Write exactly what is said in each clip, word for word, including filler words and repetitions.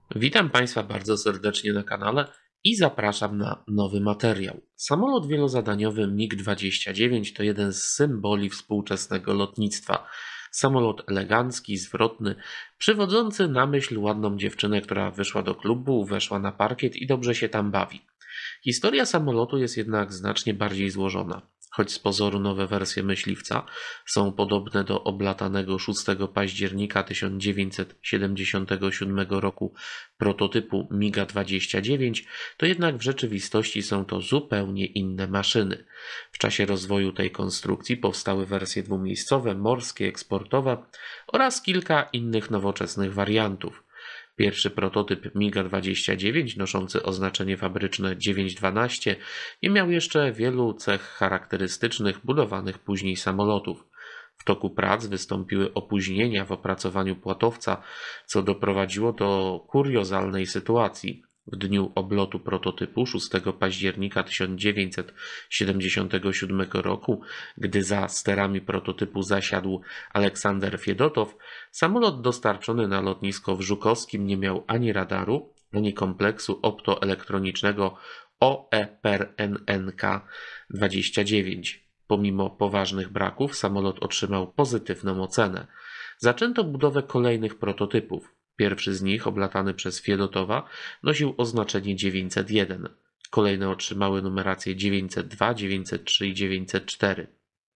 Witam Państwa bardzo serdecznie na kanale i zapraszam na nowy materiał. Samolot wielozadaniowy mig dwadzieścia dziewięć to jeden z symboli współczesnego lotnictwa. Samolot elegancki, zwrotny, przywodzący na myśl ładną dziewczynę, która wyszła do klubu, weszła na parkiet i dobrze się tam bawi. Historia samolotu jest jednak znacznie bardziej złożona. Choć z pozoru nowe wersje myśliwca są podobne do oblatanego szóstego października tysiąc dziewięćset siedemdziesiątego siódmego roku prototypu miga dwadzieścia dziewięć, to jednak w rzeczywistości są to zupełnie inne maszyny. W czasie rozwoju tej konstrukcji powstały wersje dwumiejscowe, morskie, eksportowe oraz kilka innych nowoczesnych wariantów. Pierwszy prototyp miga dwadzieścia dziewięć, noszący oznaczenie fabryczne dziewięć dwanaście, nie miał jeszcze wielu cech charakterystycznych budowanych później samolotów. W toku prac wystąpiły opóźnienia w opracowaniu płatowca, co doprowadziło do kuriozalnej sytuacji. W dniu oblotu prototypu szóstego października tysiąc dziewięćset siedemdziesiątego siódmego roku, gdy za sterami prototypu zasiadł Aleksander Fiedotow, samolot dostarczony na lotnisko w Żukowskim nie miał ani radaru, ani kompleksu optoelektronicznego O E P R N N K dwadzieścia dziewięć. Pomimo poważnych braków samolot otrzymał pozytywną ocenę. Zaczęto budowę kolejnych prototypów. Pierwszy z nich, oblatany przez Fiedotowa, nosił oznaczenie dziewięćset jeden. Kolejne otrzymały numerację dziewięćset dwa, dziewięćset trzy i dziewięćset cztery.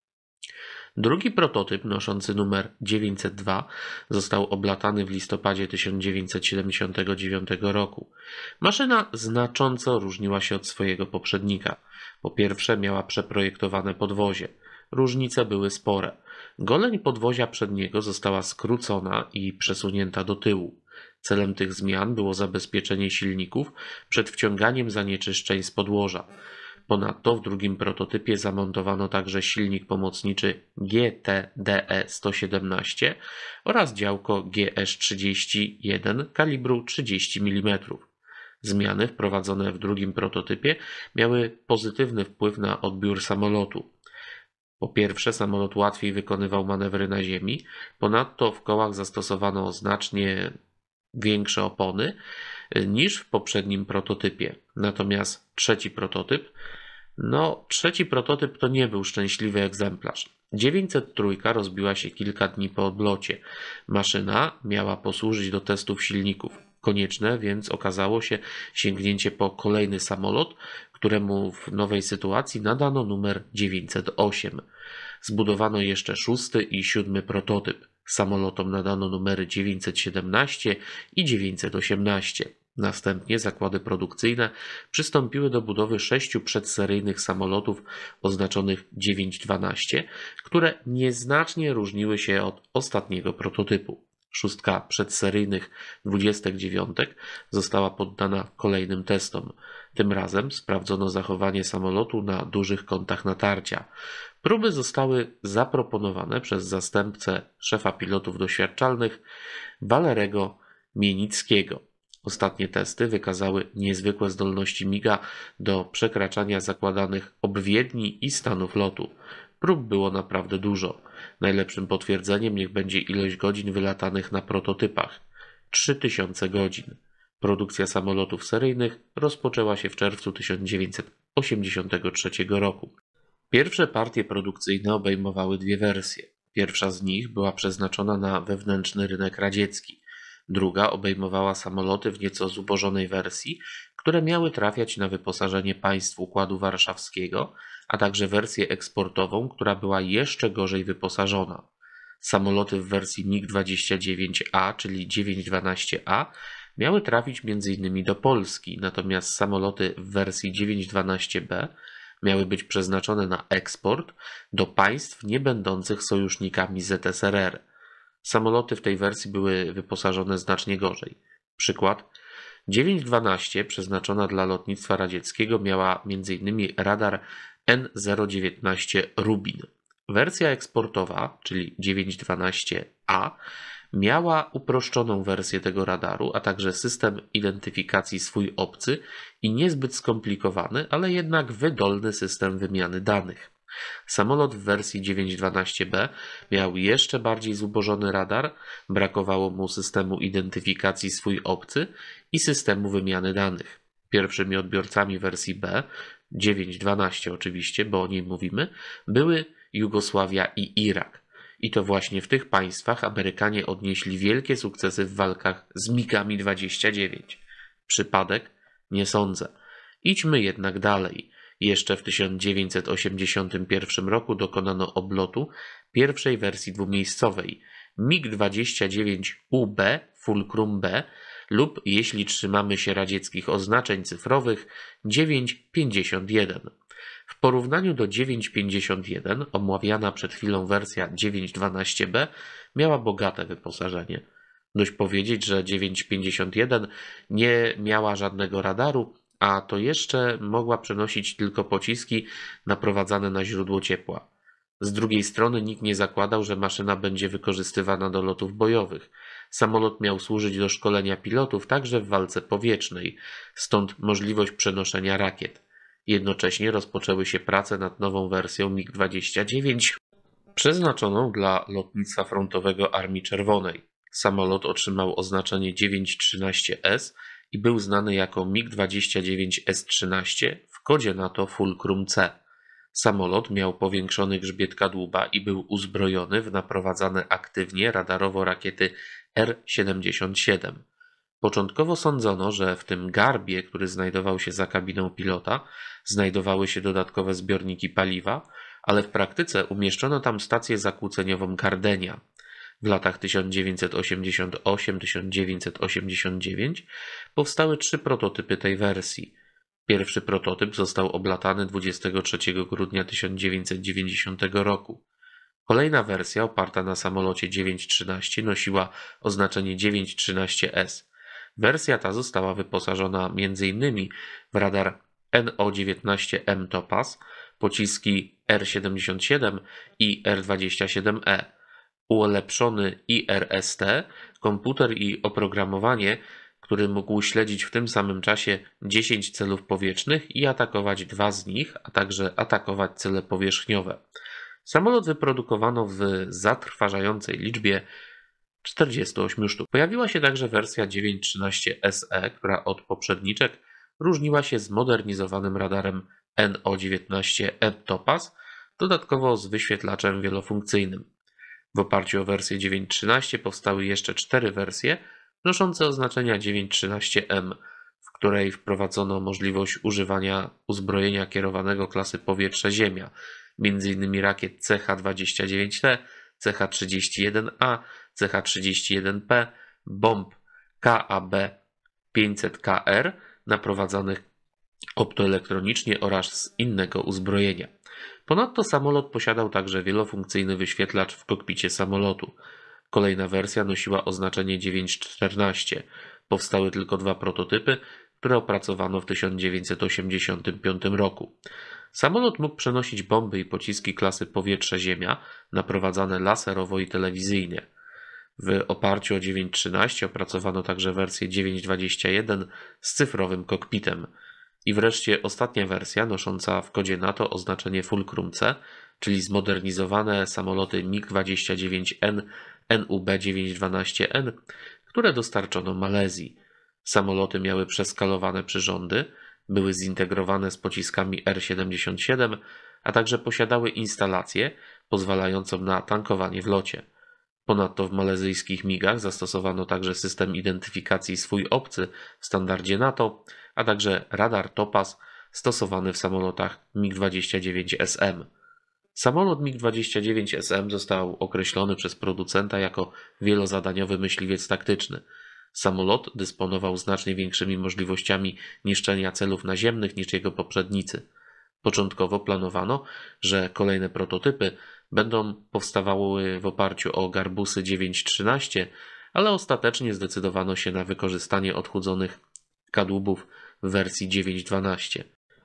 Drugi prototyp, noszący numer dziewięćset dwa, został oblatany w listopadzie tysiąc dziewięćset siedemdziesiątego dziewiątego roku. Maszyna znacząco różniła się od swojego poprzednika. Po pierwsze, miała przeprojektowane podwozie. Różnice były spore. Goleń podwozia przedniego została skrócona i przesunięta do tyłu. Celem tych zmian było zabezpieczenie silników przed wciąganiem zanieczyszczeń z podłoża. Ponadto w drugim prototypie zamontowano także silnik pomocniczy G T D E sto siedemnaście oraz działko G S trzydzieści jeden kalibru trzydzieści milimetrów. Zmiany wprowadzone w drugim prototypie miały pozytywny wpływ na odbiór samolotu. Po pierwsze, samolot łatwiej wykonywał manewry na ziemi, ponadto w kołach zastosowano znacznie większe opony niż w poprzednim prototypie. Natomiast trzeci prototyp, no trzeci prototyp to nie był szczęśliwy egzemplarz. dziewięćset trzy rozbiła się kilka dni po odlocie. Maszyna miała posłużyć do testów silników. Konieczne więc okazało się sięgnięcie po kolejny samolot, któremu w nowej sytuacji nadano numer dziewięćset osiem. Zbudowano jeszcze szósty i siódmy prototyp. Samolotom nadano numery dziewięćset siedemnaście i dziewięćset osiemnaście. Następnie zakłady produkcyjne przystąpiły do budowy sześciu przedseryjnych samolotów oznaczonych dziewięć dwanaście, które nieznacznie różniły się od ostatniego prototypu. Szóstka przedseryjnych dwudziestek dziewiątek została poddana kolejnym testom. Tym razem sprawdzono zachowanie samolotu na dużych kątach natarcia. Próby zostały zaproponowane przez zastępcę szefa pilotów doświadczalnych Walerego Mienickiego. Ostatnie testy wykazały niezwykłe zdolności miga do przekraczania zakładanych obwiedni i stanów lotu. Prób było naprawdę dużo. Najlepszym potwierdzeniem niech będzie ilość godzin wylatanych na prototypach. trzy tysiące godzin. Produkcja samolotów seryjnych rozpoczęła się w czerwcu tysiąc dziewięćset osiemdziesiątego trzeciego roku. Pierwsze partie produkcyjne obejmowały dwie wersje. Pierwsza z nich była przeznaczona na wewnętrzny rynek radziecki. Druga obejmowała samoloty w nieco zubożonej wersji, które miały trafiać na wyposażenie państw Układu Warszawskiego, a także wersję eksportową, która była jeszcze gorzej wyposażona. Samoloty w wersji mig dwadzieścia dziewięć A, czyli dziewięć dwanaście A, miały trafić między innymi do Polski, natomiast samoloty w wersji dziewięć dwanaście B miały być przeznaczone na eksport do państw niebędących sojusznikami Z S R R. Samoloty w tej wersji były wyposażone znacznie gorzej. Przykład: dziewięć dwanaście przeznaczona dla lotnictwa radzieckiego miała między innymi radar N zero dziewiętnaście Rubin. Wersja eksportowa, czyli dziewięć dwanaście A, miała uproszczoną wersję tego radaru, a także system identyfikacji swój obcy i niezbyt skomplikowany, ale jednak wydolny system wymiany danych. Samolot w wersji dziewięć dwanaście B miał jeszcze bardziej zubożony radar, brakowało mu systemu identyfikacji swój obcy i systemu wymiany danych. Pierwszymi odbiorcami wersji B, dziewięć dwanaście oczywiście, bo o niej mówimy, były Jugosławia i Irak. I to właśnie w tych państwach Amerykanie odnieśli wielkie sukcesy w walkach z migami dwadzieścia dziewięć. Przypadek? Nie sądzę. Idźmy jednak dalej. Jeszcze w tysiąc dziewięćset osiemdziesiątym pierwszym roku dokonano oblotu pierwszej wersji dwumiejscowej mig dwadzieścia dziewięć U B Fulcrum B lub, jeśli trzymamy się radzieckich oznaczeń cyfrowych, dziewięć pięćdziesiąt jeden. W porównaniu do dziewięć pięćdziesiąt jeden omawiana przed chwilą wersja dziewięć dwanaście B miała bogate wyposażenie. Dość powiedzieć, że dziewięć pięćdziesiąt jeden nie miała żadnego radaru, a to jeszcze mogła przenosić tylko pociski naprowadzane na źródło ciepła. Z drugiej strony nikt nie zakładał, że maszyna będzie wykorzystywana do lotów bojowych. Samolot miał służyć do szkolenia pilotów także w walce powietrznej, stąd możliwość przenoszenia rakiet. Jednocześnie rozpoczęły się prace nad nową wersją mig dwadzieścia dziewięć, przeznaczoną dla lotnictwa frontowego Armii Czerwonej. Samolot otrzymał oznaczenie dziewięć trzynaście S i był znany jako mig dwadzieścia dziewięć S trzynaście, w kodzie NATO Fulcrum C. Samolot miał powiększony grzbiet kadłuba i był uzbrojony w naprowadzane aktywnie radarowo rakiety R siedemdziesiąt siedem. Początkowo sądzono, że w tym garbie, który znajdował się za kabiną pilota, znajdowały się dodatkowe zbiorniki paliwa, ale w praktyce umieszczono tam stację zakłóceniową Gardenia. W latach tysiąc dziewięćset osiemdziesiąt osiem do tysiąc dziewięćset osiemdziesiąt dziewięć powstały trzy prototypy tej wersji. Pierwszy prototyp został oblatany dwudziestego trzeciego grudnia tysiąc dziewięćset dziewięćdziesiątego roku. Kolejna wersja oparta na samolocie dziewięć trzynaście nosiła oznaczenie dziewięć trzynaście S. Wersja ta została wyposażona między innymi w radar N O dziewiętnaście M Topaz, pociski R siedemdziesiąt siedem i R dwadzieścia siedem E, ulepszony I R S T, komputer i oprogramowanie, który mógł śledzić w tym samym czasie dziesięć celów powietrznych i atakować dwa z nich, a także atakować cele powierzchniowe. Samolot wyprodukowano w zatrważającej liczbie czterdziestu ośmiu sztuk. Pojawiła się także wersja dziewięć trzynaście S E, która od poprzedniczek różniła się zmodernizowanym radarem N O dziewiętnaście M Topaz, dodatkowo z wyświetlaczem wielofunkcyjnym. W oparciu o wersję dziewięć trzynaście powstały jeszcze cztery wersje noszące oznaczenia dziewięć trzynaście M, w której wprowadzono możliwość używania uzbrojenia kierowanego klasy powietrze-ziemia, m.in. rakiet C H dwadzieścia dziewięć T, C H trzydzieści jeden A, C H trzydzieści jeden P, bomb K A B pięćset K R naprowadzanych optoelektronicznie oraz innego uzbrojenia. Ponadto samolot posiadał także wielofunkcyjny wyświetlacz w kokpicie samolotu. Kolejna wersja nosiła oznaczenie dziewięć czternaście. Powstały tylko dwa prototypy, które opracowano w tysiąc dziewięćset osiemdziesiątym piątym roku. Samolot mógł przenosić bomby i pociski klasy powietrze-ziemia, naprowadzane laserowo i telewizyjnie. W oparciu o dziewięć trzynaście opracowano także wersję dziewięć dwadzieścia jeden z cyfrowym kokpitem. I wreszcie ostatnia wersja, nosząca w kodzie NATO oznaczenie Fulcrum C, czyli zmodernizowane samoloty mig dwadzieścia dziewięć N N U B dziewięć dwanaście N, które dostarczono Malezji. Samoloty miały przeskalowane przyrządy, były zintegrowane z pociskami R siedemdziesiąt siedem, a także posiadały instalację pozwalającą na tankowanie w locie. Ponadto w malezyjskich migach zastosowano także system identyfikacji swój obcy w standardzie NATO, a także radar Topaz stosowany w samolotach mig dwadzieścia dziewięć S M. Samolot mig dwadzieścia dziewięć S M został określony przez producenta jako wielozadaniowy myśliwiec taktyczny. Samolot dysponował znacznie większymi możliwościami niszczenia celów naziemnych niż jego poprzednicy. Początkowo planowano, że kolejne prototypy będą powstawały w oparciu o Garbusy dziewięć trzynaście, ale ostatecznie zdecydowano się na wykorzystanie odchudzonych kadłubów w wersji dziewięć dwanaście.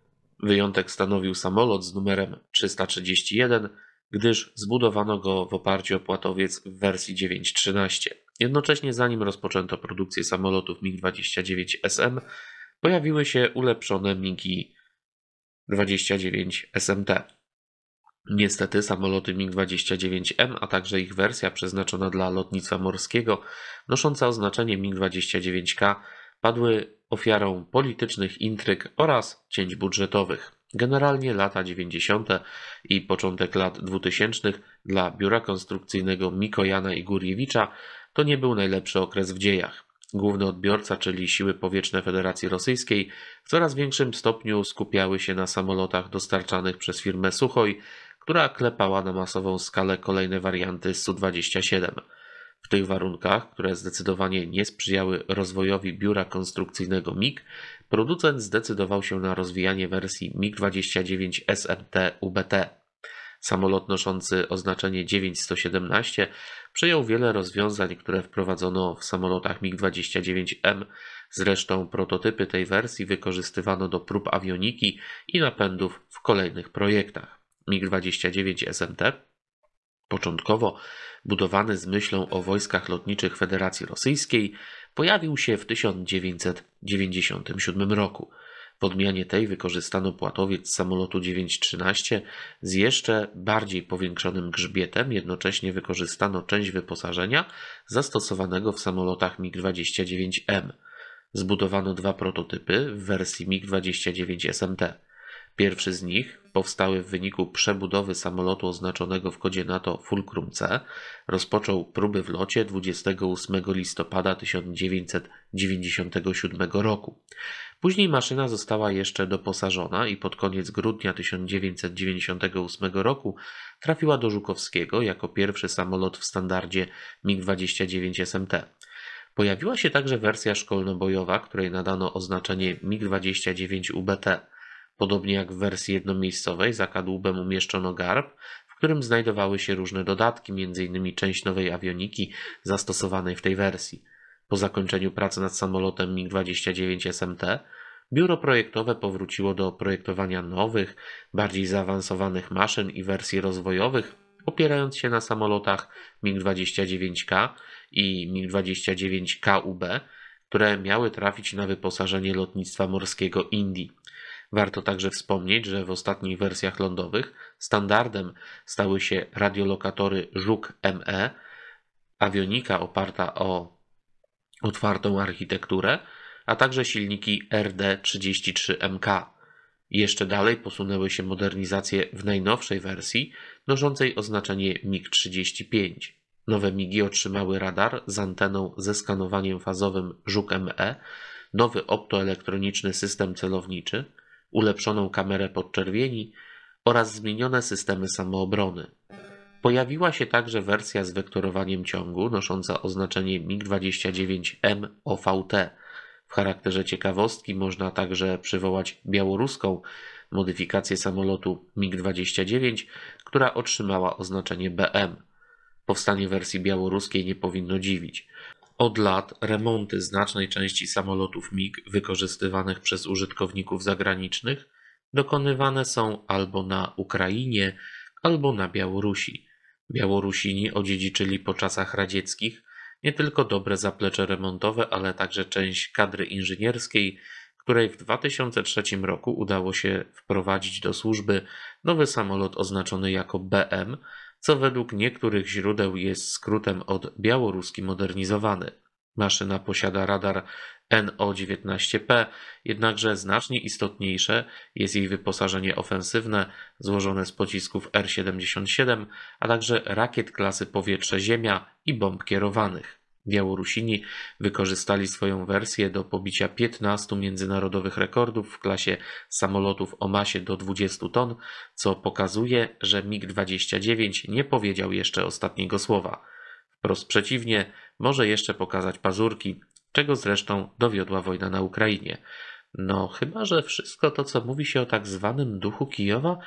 Wyjątek stanowił samolot z numerem trzysta trzydzieści jeden, gdyż zbudowano go w oparciu o płatowiec w wersji dziewięć trzynaście. Jednocześnie, zanim rozpoczęto produkcję samolotów mig dwadzieścia dziewięć S M, pojawiły się ulepszone migi dwadzieścia dziewięć S M T. Niestety samoloty mig dwadzieścia dziewięć M, a także ich wersja przeznaczona dla lotnictwa morskiego, nosząca oznaczenie mig dwadzieścia dziewięć K, padły ofiarą politycznych intryg oraz cięć budżetowych. Generalnie lata dziewięćdziesiąte i początek lat dwutysięcznych dla biura konstrukcyjnego Mikojana i Gurjewicza to nie był najlepszy okres w dziejach. Główny odbiorca, czyli siły powietrzne Federacji Rosyjskiej, w coraz większym stopniu skupiały się na samolotach dostarczanych przez firmę Suchoj, która klepała na masową skalę kolejne warianty S U dwadzieścia siedem. W tych warunkach, które zdecydowanie nie sprzyjały rozwojowi biura konstrukcyjnego MiG, producent zdecydował się na rozwijanie wersji mig dwadzieścia dziewięć S M T U B T. Samolot noszący oznaczenie dziewięć sto siedemnaście przejął wiele rozwiązań, które wprowadzono w samolotach mig dwadzieścia dziewięć M. Zresztą prototypy tej wersji wykorzystywano do prób awioniki i napędów w kolejnych projektach. mig dwadzieścia dziewięć S M T, początkowo budowany z myślą o wojskach lotniczych Federacji Rosyjskiej, pojawił się w tysiąc dziewięćset dziewięćdziesiątym siódmym roku. W odmianie tej wykorzystano płatowiec samolotu dziewięćset trzynaście z jeszcze bardziej powiększonym grzbietem, jednocześnie wykorzystano część wyposażenia zastosowanego w samolotach mig dwadzieścia dziewięć M. Zbudowano dwa prototypy w wersji mig dwadzieścia dziewięć S M T. Pierwszy z nich, powstały w wyniku przebudowy samolotu oznaczonego w kodzie NATO Fulcrum C, rozpoczął próby w locie dwudziestego ósmego listopada tysiąc dziewięćset dziewięćdziesiątego siódmego roku. Później maszyna została jeszcze doposażona i pod koniec grudnia tysiąc dziewięćset dziewięćdziesiątego ósmego roku trafiła do Żukowskiego jako pierwszy samolot w standardzie mig dwadzieścia dziewięć S M T. Pojawiła się także wersja szkolno-bojowa, której nadano oznaczenie mig dwadzieścia dziewięć U B T. Podobnie jak w wersji jednomiejscowej za kadłubem umieszczono garb, w którym znajdowały się różne dodatki, między innymi część nowej awioniki zastosowanej w tej wersji. Po zakończeniu pracy nad samolotem mig dwadzieścia dziewięć S M T, biuro projektowe powróciło do projektowania nowych, bardziej zaawansowanych maszyn i wersji rozwojowych, opierając się na samolotach mig dwadzieścia dziewięć K i mig dwadzieścia dziewięć K U B, które miały trafić na wyposażenie lotnictwa morskiego Indii. Warto także wspomnieć, że w ostatnich wersjach lądowych standardem stały się radiolokatory Żuk M E, awionika oparta o otwartą architekturę, a także silniki R D trzydzieści trzy M K. Jeszcze dalej posunęły się modernizacje w najnowszej wersji, noszącej oznaczenie mig trzydzieści pięć. Nowe migi otrzymały radar z anteną ze skanowaniem fazowym Żuk M E, nowy optoelektroniczny system celowniczy, ulepszoną kamerę podczerwieni oraz zmienione systemy samoobrony. Pojawiła się także wersja z wektorowaniem ciągu, nosząca oznaczenie mig dwadzieścia dziewięć M O V T. W charakterze ciekawostki można także przywołać białoruską modyfikację samolotu mig dwadzieścia dziewięć, która otrzymała oznaczenie B M. Powstanie wersji białoruskiej nie powinno dziwić. Od lat remonty znacznej części samolotów MiG wykorzystywanych przez użytkowników zagranicznych dokonywane są albo na Ukrainie, albo na Białorusi. Białorusini odziedziczyli po czasach radzieckich nie tylko dobre zaplecze remontowe, ale także część kadry inżynierskiej, której w dwa tysiące trzecim roku udało się wprowadzić do służby nowy samolot oznaczony jako B M, co według niektórych źródeł jest skrótem od białoruski modernizowany. Maszyna posiada radar N O dziewiętnaście P, jednakże znacznie istotniejsze jest jej wyposażenie ofensywne złożone z pocisków R siedemdziesiąt siedem, a także rakiet klasy powietrze-ziemia i bomb kierowanych. Białorusini wykorzystali swoją wersję do pobicia piętnastu międzynarodowych rekordów w klasie samolotów o masie do dwudziestu ton, co pokazuje, że mig dwadzieścia dziewięć nie powiedział jeszcze ostatniego słowa. Wprost przeciwnie, może jeszcze pokazać pazurki, czego zresztą dowiodła wojna na Ukrainie. No chyba, że wszystko to, co mówi się o tak zwanym duchu Kijowa,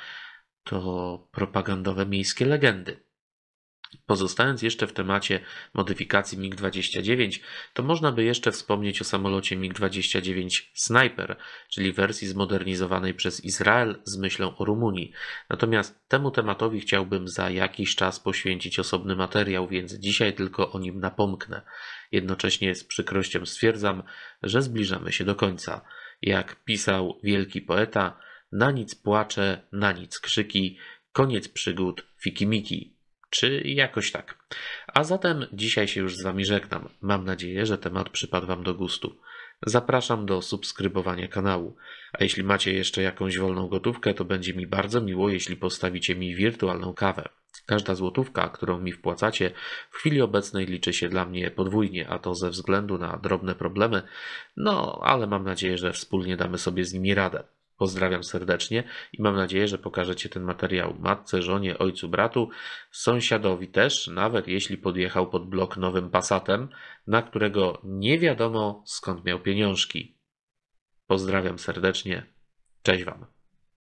to propagandowe miejskie legendy. Pozostając jeszcze w temacie modyfikacji mig dwadzieścia dziewięć, to można by jeszcze wspomnieć o samolocie mig dwadzieścia dziewięć Sniper, czyli wersji zmodernizowanej przez Izrael z myślą o Rumunii. Natomiast temu tematowi chciałbym za jakiś czas poświęcić osobny materiał, więc dzisiaj tylko o nim napomknę. Jednocześnie z przykrością stwierdzam, że zbliżamy się do końca. Jak pisał wielki poeta, na nic płacze, na nic krzyki, Koniec przygód Fikimiki, czy jakoś tak. A zatem dzisiaj się już z Wami żegnam. Mam nadzieję, że temat przypadł Wam do gustu. Zapraszam do subskrybowania kanału. A jeśli macie jeszcze jakąś wolną gotówkę, to będzie mi bardzo miło, jeśli postawicie mi wirtualną kawę. Każda złotówka, którą mi wpłacacie, w chwili obecnej liczy się dla mnie podwójnie, a to ze względu na drobne problemy, no ale mam nadzieję, że wspólnie damy sobie z nimi radę. Pozdrawiam serdecznie i mam nadzieję, że pokażecie ten materiał matce, żonie, ojcu, bratu, sąsiadowi też, nawet jeśli podjechał pod blok nowym Passatem, na którego nie wiadomo skąd miał pieniążki. Pozdrawiam serdecznie. Cześć Wam.